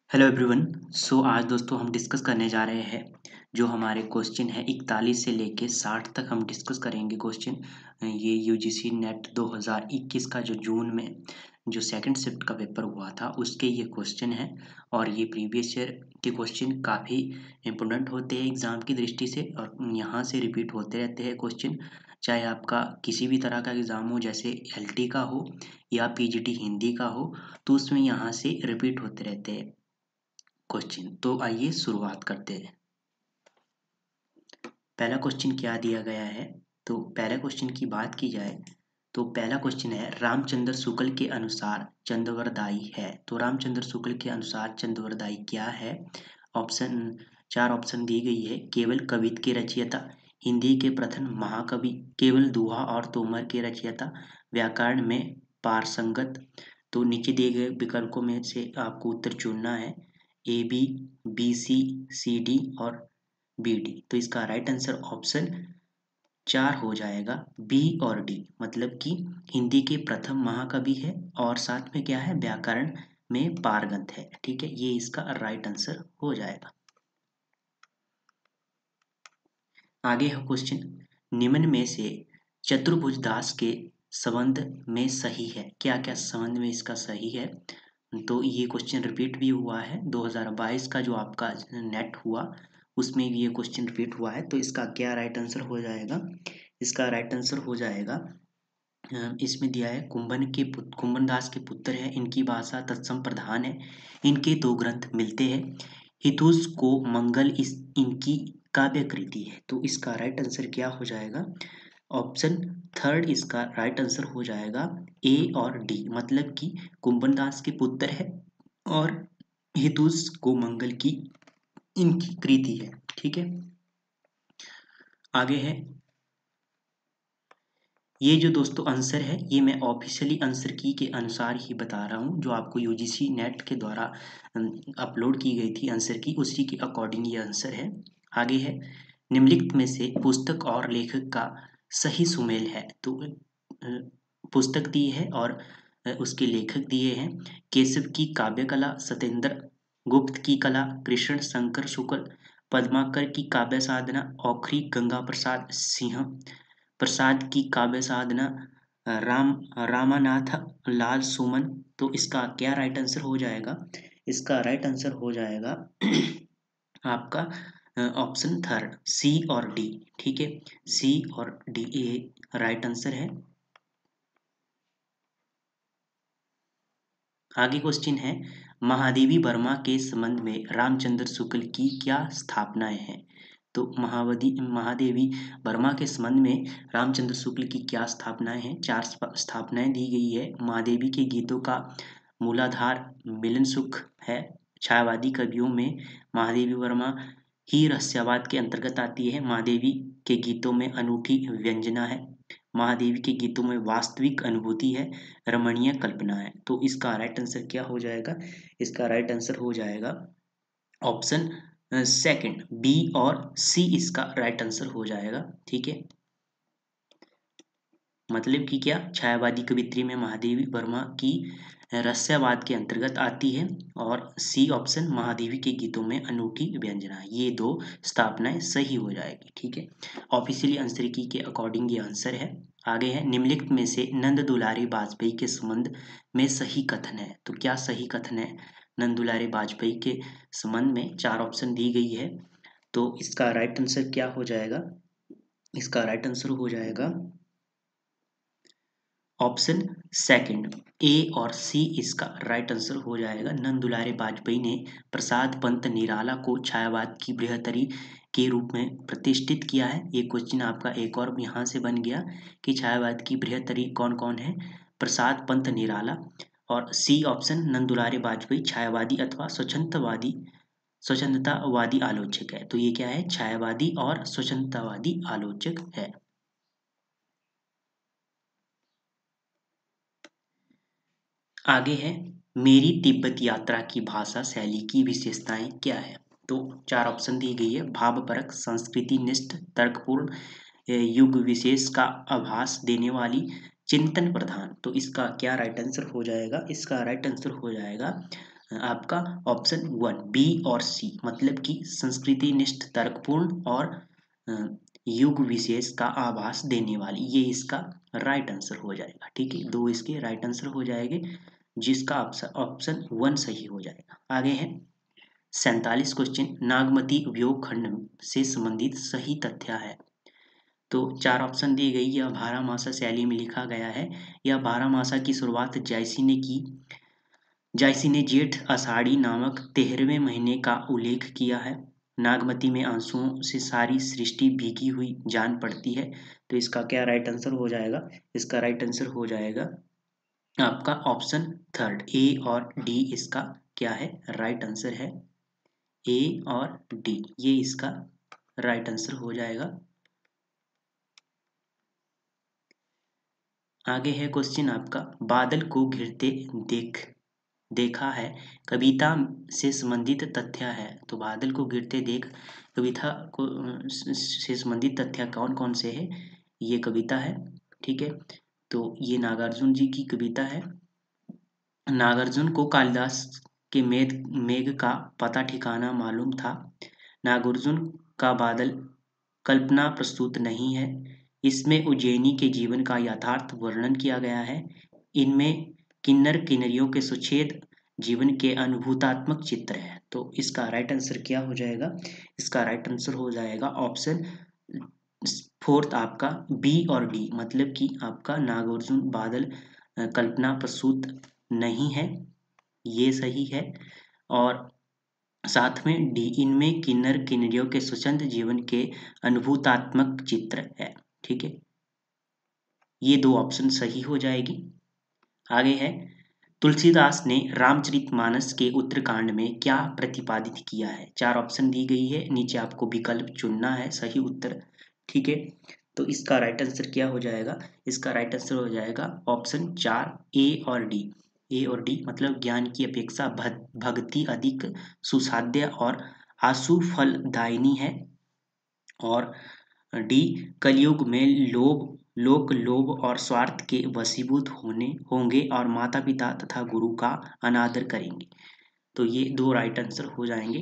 Hello everyone. आज दोस्तों हम डिस्कस करने जा रहे हैं जो हमारे क्वेश्चन है 41 से लेके 60 तक हम डिस्कस करेंगे क्वेश्चन। ये यूजीसी नेट 2021 का जो जून में जो सेकंड शिफ्ट का पेपर हुआ था उसके ये क्वेश्चन है। और ये प्रीवियस ईयर के क्वेश्चन काफ़ी इम्पोर्टेंट होते हैं एग्ज़ाम की दृष्टि से, और यहाँ से रिपीट होते रहते हैं क्वेश्चन। चाहे आपका किसी भी तरह का एग्ज़ाम हो, जैसे एलटी का हो या पीजीटी हिंदी का हो, तो उसमें यहाँ से रिपीट होते रहते हैं क्वेश्चन। तो आइए शुरुआत करते हैं। पहला क्वेश्चन क्या दिया गया है, तो पहला क्वेश्चन की बात की जाए तो पहला क्वेश्चन है रामचंद्र शुक्ल के अनुसार चंद्रवरदायी है। तो रामचंद्र शुक्ल के अनुसार चंद्रवरदायी क्या है? चार ऑप्शन दी गई है। केवल कवित के रचयिता, हिंदी के प्रथम महाकवि, केवल दोहा और तोमर के रचयिता, व्याकरण में पारंगत। तो नीचे दिए गए विकल्पों में से आपको उत्तर चुनना है। A B, B C, C D और बी डी। तो इसका राइट आंसर ऑप्शन 4 हो जाएगा, बी और डी। मतलब कि हिंदी के प्रथम महाकवि है और साथ में क्या है, व्याकरण में पारंगत है। ठीक है, ये इसका राइट आंसर हो जाएगा। आगे है क्वेश्चन, निम्न में से चतुर्भुज दास के संबंध में सही है। क्या क्या संबंध में इसका सही है? तो ये क्वेश्चन रिपीट भी हुआ है 2022 का जो आपका नेट हुआ उसमें भी ये क्वेश्चन रिपीट हुआ है। तो इसका क्या राइट आंसर हो जाएगा? इसका राइट आंसर हो जाएगा, इसमें दिया है कुंभन दास के पुत्र है, इनकी भाषा तत्सम प्रधान है, इनके दो ग्रंथ मिलते हैं। हितुष को मंगल इनकी काव्य कृति है। तो इसका राइट आंसर क्या हो जाएगा? ऑप्शन थर्ड इसका राइट आंसर हो जाएगा, ए और डी। मतलब कि कुंभन दास के पुत्र है और हितुष को मंगल की इनकी कृति है। ठीक है, आगे है। ये जो दोस्तों आंसर है ये मैं ऑफिशियली आंसर की के अनुसार ही बता रहा हूँ, जो आपको यूजीसी नेट के द्वारा अपलोड की गई थी आंसर की, उसी के अकॉर्डिंग ये आंसर है। आगे है, निम्नलिखित में से पुस्तक और लेखक का सही सुमेल है। तो पुस्तक दी है और उसके लेखक दिए हैं। केशव की काव्य कला, सत्येंद्र गुप्त की कला, कृष्ण शंकर शुक्ल, पद्माकर की काव्य साधना, औखरी गंगा प्रसाद सिंह प्रसाद की काव्य साधना, राम रामानाथ लाल सुमन। तो इसका क्या राइट आंसर हो जाएगा? इसका राइट आंसर हो जाएगा आपका ऑप्शन थर्ड, सी और डी। ठीक है, सी और डी ये राइट आंसर है। आगे क्वेश्चन है, महादेवी वर्मा के संबंध में रामचंद्र शुक्ल की क्या स्थापनाएं हैं? तो महादेवी वर्मा के संबंध में रामचंद्र शुक्ल की क्या स्थापनाएं हैं? चार स्थापनाएं दी गई है। महादेवी के गीतों का मूलाधार मिलन सुख है। छायावादी कवियों में महादेवी वर्मा ही रहस्यवाद के अंतर्गत आती है। महादेवी के गीतों में अनूठी व्यंजना है। महादेवी के गीतों में वास्तविक अनुभूति है, रमणीय कल्पना है। तो इसका राइट आंसर क्या हो जाएगा? इसका राइट आंसर हो जाएगा ऑप्शन सेकंड, बी और सी इसका राइट आंसर हो जाएगा। ठीक है, मतलब कि क्या, छायावादी कवित्री में महादेवी वर्मा की रहस्यवाद के अंतर्गत आती है, और सी ऑप्शन महादेवी के गीतों में अनूठी व्यंजना, ये दो स्थापनाएं सही हो जाएगी। ठीक है, ऑफिशियली आंसर की के अकॉर्डिंग ये आंसर है। आगे है, निम्नलिखित में से नंद दुलारी वाजपेयी के संबंध में सही कथन है। तो क्या सही कथन है नंद दुलारी वाजपेयी के संबंध में? चार ऑप्शन दी गई है। तो इसका राइट आंसर क्या हो जाएगा? इसका राइट आंसर हो जाएगा ऑप्शन सेकंड, ए और सी इसका राइट आंसर हो जाएगा। नंद दुलारे वाजपेयी ने प्रसाद पंत निराला को छायावाद की बृहत्तरी के रूप में प्रतिष्ठित किया है। ये क्वेश्चन आपका एक और यहाँ से बन गया कि छायावाद की बृहत्तरी कौन कौन है? प्रसाद पंत निराला। और सी ऑप्शन, नंद दुलारे वाजपेयी छायावादी अथवा स्वच्छंदतावादी आलोचक है। तो ये क्या है? छायावादी और स्वच्छंदतावादी आलोचक है। आगे है, मेरी तिब्बत यात्रा की भाषा शैली की विशेषताएं क्या है? तो चार ऑप्शन दी गई है। भावपरक, संस्कृति निष्ठ, तर्कपूर्ण, युग विशेष का आभास देने वाली, चिंतन प्रधान। तो इसका क्या राइट आंसर हो जाएगा? इसका राइट आंसर हो जाएगा आपका ऑप्शन 1 बी और सी, मतलब कि संस्कृति निष्ठ, तर्कपूर्ण और युग विशेष का आभास देने वाली, ये इसका राइट आंसर हो जाएगा। ठीक है, 2 इसके राइट आंसर हो जाएंगे, जिसका ऑप्शन 1 सही हो जाएगा। आगे है 47 क्वेश्चन, नागमती उपयोग खंड से संबंधित सही तथ्य है। तो 4 ऑप्शन दी गई। यह बारहमासा शैली में लिखा गया है। यह बारहमासा की शुरुआत जायसी ने की। जायसी ने जेठ आषाढ़ी नामक 13वें महीने का उल्लेख किया है। नागमती में आंसुओं से सारी सृष्टि भीगी हुई जान पड़ती है। तो इसका क्या राइट आंसर हो जाएगा? इसका राइट आंसर हो जाएगा आपका ऑप्शन 3, ए और डी इसका क्या है? राइट आंसर है ए और डी, ये इसका राइट आंसर हो जाएगा। आगे है क्वेश्चन आपका, बादल को घिरते देखा है, कविता से संबंधित तथ्य है। तो बादल को गिरते देख कविता को से संबंधित तथ्य कौन कौन से है? ये कविता है। ठीक है, तो ये नागार्जुन जी की कविता है। नागार्जुन को कालिदास के मेघ का पता ठिकाना मालूम था। नागार्जुन का बादल कल्पना प्रस्तुत नहीं है। इसमें उज्जैनी के जीवन का यथार्थ वर्णन किया गया है। इनमें किन्नर किन्नरियों के सुछेद जीवन के अनुभूतात्मक चित्र है। तो इसका राइट आंसर क्या हो जाएगा? इसका राइट आंसर हो जाएगा ऑप्शन 4 आपका बी और डी, मतलब कि आपका नागार्जुन बादल कल्पना प्रसूत नहीं है, ये सही है। और साथ में डी, इनमें किन्नर किन्नरियों के स्वच्छंद जीवन के अनुभूतात्मक चित्र है। ठीक है, ये 2 ऑप्शन सही हो जाएगी। आगे है, तुलसीदास ने रामचरितमानस के उत्तरकांड में क्या प्रतिपादित किया है? 4 ऑप्शन दी गई है, नीचे आपको विकल्प चुनना है सही उत्तर। ठीक है, तो इसका राइट आंसर क्या हो जाएगा? इसका राइट आंसर हो जाएगा ऑप्शन 4 ए और डी। ए और डी मतलब ज्ञान की अपेक्षा भक्ति अधिक सुसाध्य और आशु फलदायिनी है। और डी, कलयुग में लोक लोभ और स्वार्थ के वशीभूत होंगे और माता पिता तथा गुरु का अनादर करेंगे। तो ये 2 राइट आंसर हो जाएंगे।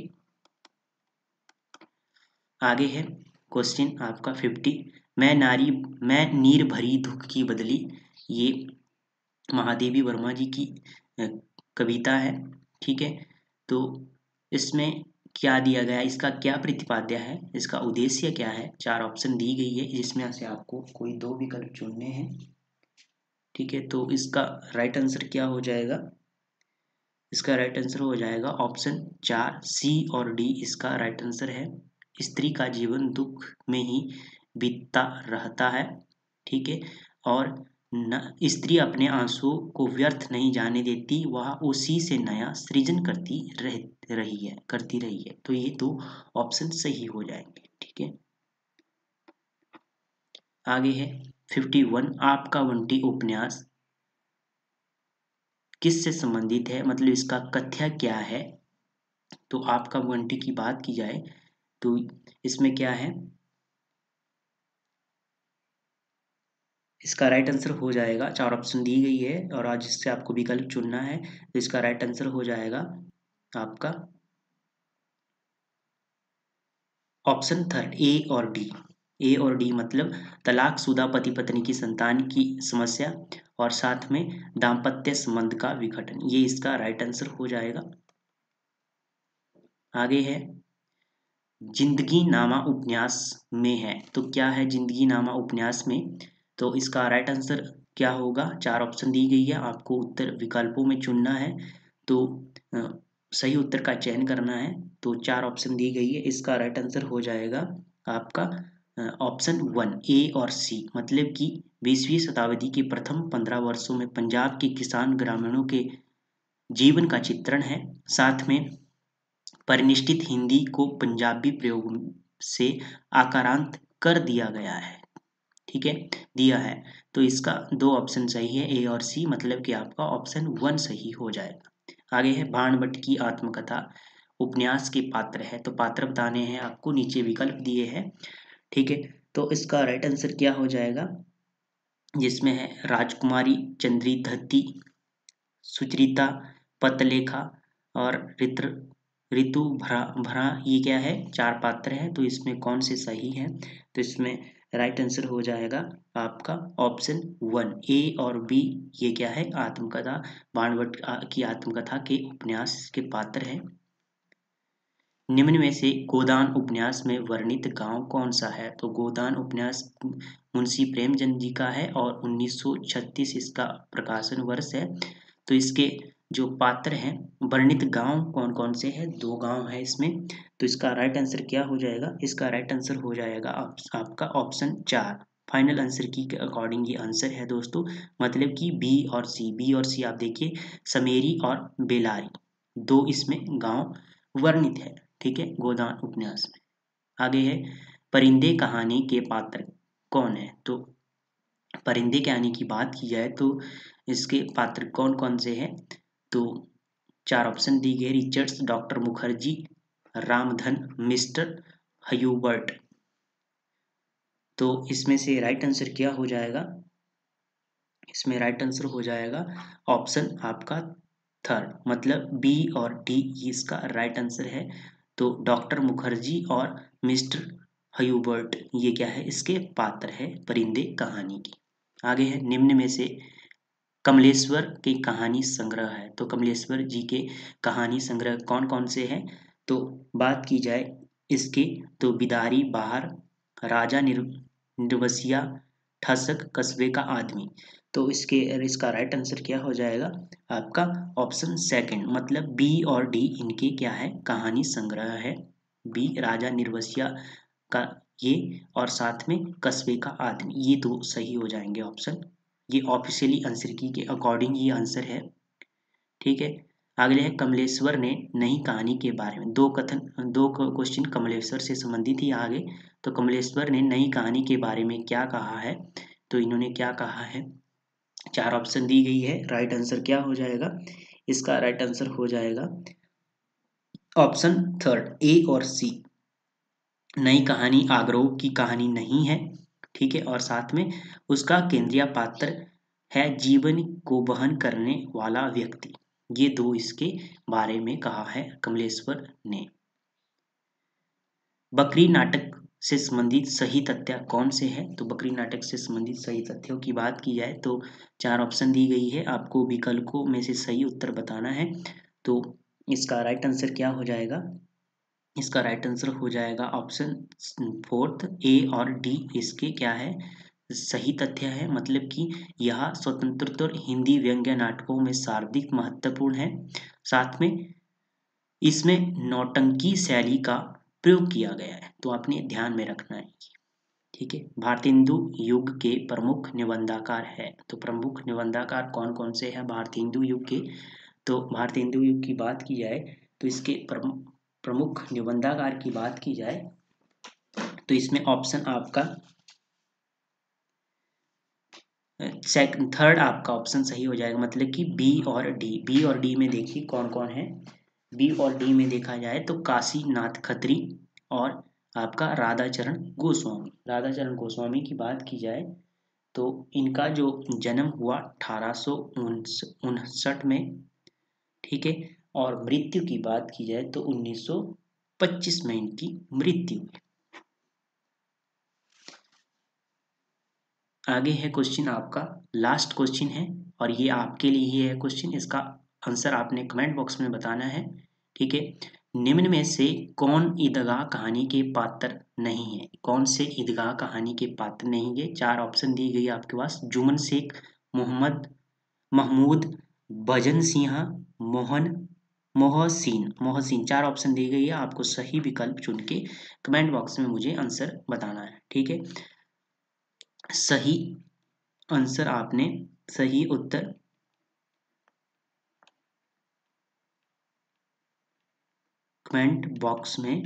आगे है क्वेश्चन आपका 50, मैं नीर भरी दुख की बदली, ये महादेवी वर्मा जी की कविता है। ठीक है, तो इसमें क्या दिया गया, इसका क्या प्रतिपाद्य है, इसका उद्देश्य क्या है? 4 ऑप्शन दी गई है, जिसमें से आपको कोई 2 विकल्प चुनने हैं। ठीक है, तो इसका राइट आंसर क्या हो जाएगा? इसका राइट आंसर हो जाएगा ऑप्शन 4 सी और डी, इसका राइट आंसर है। स्त्री का जीवन दुख में ही बीतता रहता है। ठीक है, और स्त्री अपने आंसुओं को व्यर्थ नहीं जाने देती, वह उसी से नया सृजन करती रही है। तो ये 2 ऑप्शन सही हो जाएंगे। ठीक है, आगे है 51, आपका बंटी उपन्यास किससे संबंधित है, मतलब इसका कथ्य क्या है? तो आपका बंटी की बात की जाए तो इसमें क्या है? इसका राइट आंसर हो जाएगा, 4 ऑप्शन दी गई है और आज इससे आपको विकल्प चुनना है। तो इसका राइट आंसर हो जाएगा आपका ऑप्शन 3 ए और डी। ए और डी मतलब तलाकशुदा पति पत्नी की संतान की समस्या और साथ में दाम्पत्य संबंध का विघटन, ये इसका राइट आंसर हो जाएगा। आगे है, जिंदगी नामा उपन्यास में है। तो क्या है जिंदगी नामा उपन्यास में? तो इसका राइट आंसर क्या होगा? 4 ऑप्शन दी गई है, आपको उत्तर विकल्पों में चुनना है। तो सही उत्तर का चयन करना है। तो 4 ऑप्शन दी गई है, इसका राइट आंसर हो जाएगा आपका ऑप्शन 1 ए और सी, मतलब कि 20वीं शताब्दी के प्रथम 15 वर्षों में पंजाब के किसान ग्रामीणों के जीवन का चित्रण है। साथ में परिनिष्ठित हिंदी को पंजाबी प्रयोग से आकारांत कर दिया गया है। ठीक है, दिया है। तो इसका 2 ऑप्शन सही है, ए और सी, मतलब कि आपका ऑप्शन 1 सही हो जाएगा। आगे है, भाणभट्ट की आत्मकथा उपन्यास के पात्र है। तो पात्र बताने हैं आपको, नीचे विकल्प दिए हैं। ठीक है, तो इसका राइट आंसर क्या हो जाएगा? जिसमें है राजकुमारी, चंद्री दत्ती, सुचरिता, पतलेखा, और ऋतु भरा ये क्या है, 4 पात्र है, तो इसमें कौन से सही है, तो इसमें राइट आंसर हो जाएगा आपका ऑप्शन 1 ए और बी। ये क्या है, आत्मकथा, बाणभट्ट की आत्मकथा के उपन्यास के पात्र है। निम्न में से गोदान उपन्यास में वर्णित गांव कौन सा है, तो गोदान उपन्यास मुंशी प्रेमचंद जी का है और 1936 इसका प्रकाशन वर्ष है। तो इसके जो पात्र हैं, वर्णित गांव कौन कौन से हैं, 2 गांव है इसमें। तो इसका राइट आंसर क्या हो जाएगा, इसका राइट आंसर हो जाएगा आपका ऑप्शन 4। फाइनल आंसर की के अकॉर्डिंग ये आंसर है दोस्तों, मतलब कि बी और सी आप देखिए, समेरी और बेलारी 2 इसमें गांव वर्णित है, ठीक है, गोदान उपन्यास में। आगे है, परिंदे कहानी के पात्र कौन है, तो परिंदे कहानी की बात की जाए तो इसके पात्र कौन कौन से हैं, तो 4 ऑप्शन दी गए, Richards, doctor Mukherjee, Ramdhan, mister Hubert. तो इसमें से राइट आंसर क्या हो जाएगा, इसमें राइट आंसर हो जाएगा ऑप्शन आपका 3, मतलब बी और डी इसका राइट आंसर है। तो डॉक्टर मुखर्जी और मिस्टर ह्यूबर्ट ये क्या है, इसके पात्र है परिंदे कहानी की। आगे है, निम्न में से कमलेश्वर के कहानी संग्रह है, तो कमलेश्वर जी के कहानी संग्रह कौन कौन से हैं, तो बात की जाए इसके तो बिदारी बाहर, राजा निर्वसिया, ठसक, कस्बे का आदमी। तो इसका राइट आंसर क्या हो जाएगा आपका ऑप्शन 2, मतलब बी और डी इनके क्या है, कहानी संग्रह है। बी राजा निर्वसिया का ये, और साथ में कस्बे का आदमी, ये 2 सही हो जाएंगे ऑप्शन। ये ऑफिशियली आंसर की के अकॉर्डिंग ये आंसर है, ठीक है। अगले है, कमलेश्वर ने नई कहानी के बारे में 2 क्वेश्चन कमलेश्वर से संबंधित ही आगे। तो कमलेश्वर ने नई कहानी के बारे में क्या कहा है, तो इन्होंने क्या कहा है, 4 ऑप्शन दी गई है, राइट आंसर क्या हो जाएगा, इसका राइट आंसर हो जाएगा ऑप्शन 3 ए और सी। नई कहानी आग्रह की कहानी नहीं है, ठीक है, और साथ में उसका केंद्रीय पात्र है जीवन को वहन करने वाला व्यक्ति। ये 2 इसके बारे में कहा है कमलेश्वर ने। बकरी नाटक से संबंधित सही तथ्य कौन से है, तो बकरी नाटक से संबंधित सही तथ्यों की बात की जाए तो 4 ऑप्शन दी गई है, आपको विकल्पों में से सही उत्तर बताना है। तो इसका राइट आंसर क्या हो जाएगा, इसका राइट आंसर हो जाएगा ऑप्शन 4 ए और डी इसके क्या है, सही तथ्य है, मतलब कि यह स्वतंत्रता हिंदी व्यंग्य नाटकों में सर्वाधिक महत्वपूर्ण है। साथ में इसमें नौटंकी शैली का प्रयोग किया गया है, तो आपने ध्यान में रखना है, ठीक है। भारतेंदु युग के प्रमुख निबंधकार है, तो प्रमुख निबंधकार कौन कौन से हैं भारतेंदु युग के, तो भारतेंदु युग की बात की जाए तो इसके प्रमुख निबंधकार की बात की जाए तो इसमें ऑप्शन आपका थर्ड आपका ऑप्शन सही हो जाएगा, मतलब कि बी और डी में देखिए कौन कौन है। बी और डी में देखा जाए तो काशीनाथ खत्री और आपका राधाचरण गोस्वामी की बात की जाए तो इनका जो जन्म हुआ 1859 में, ठीक है, और मृत्यु की बात की जाए तो 1925 में इनकी मृत्यु। आगे है क्वेश्चन आपका, लास्ट क्वेश्चन है और ये आपके लिए ही है क्वेश्चन, इसका आंसर आपने कमेंट बॉक्स में बताना है, ठीक है। निम्न में से कौन ईदगाह कहानी के पात्र नहीं है, कौन से ईदगाह कहानी के पात्र नहीं है, 4 ऑप्शन दी गई आपके पास, जुमन शेख, महमूद, भजन सिंह, मोहसिन 4 ऑप्शन दी गई है, आपको सही विकल्प चुन के कमेंट बॉक्स में मुझे आंसर बताना है, ठीक है। सही आंसर आपने, सही उत्तर कमेंट बॉक्स में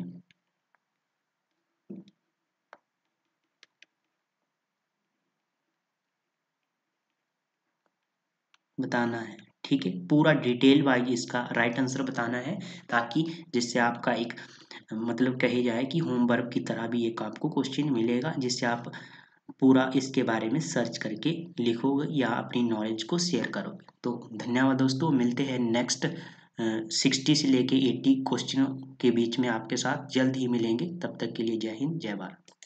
बताना है, ठीक है, पूरा डिटेल वाइज इसका राइट आंसर बताना है, ताकि जिससे आपका एक मतलब कहे जाए कि होमवर्क की तरह भी एक आपको क्वेश्चन मिलेगा, जिससे आप पूरा इसके बारे में सर्च करके लिखोगे या अपनी नॉलेज को शेयर करोगे। तो धन्यवाद दोस्तों, मिलते हैं नेक्स्ट 60 से लेके 80 क्वेश्चनों के बीच में आपके साथ जल्द ही मिलेंगे। तब तक के लिए जय हिंद, जय भारत।